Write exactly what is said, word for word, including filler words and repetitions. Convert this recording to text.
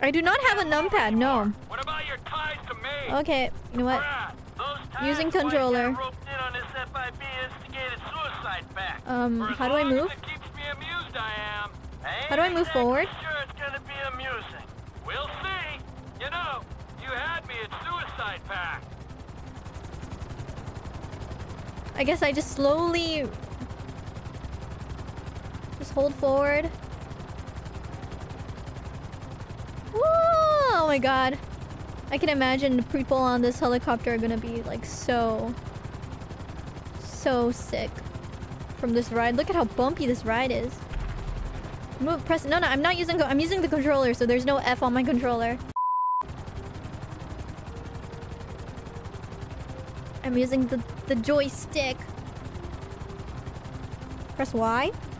I do not have a numpad, no. What about your ties to me? Okay, you know what? Using controller. Um, how do I move? How do I move forward? Sure, it's gonna be amusing. We'll see. You know, you had me at suicide pact. I guess I just slowly just hold forward. Whoa! Oh my god. I can imagine the people on this helicopter are gonna be like so so sick from this ride. Look at how bumpy this ride is. Move, press. No, no, I'm not using. I'm using the controller, so there's no F on my controller. I'm using the the joystick. Press Y.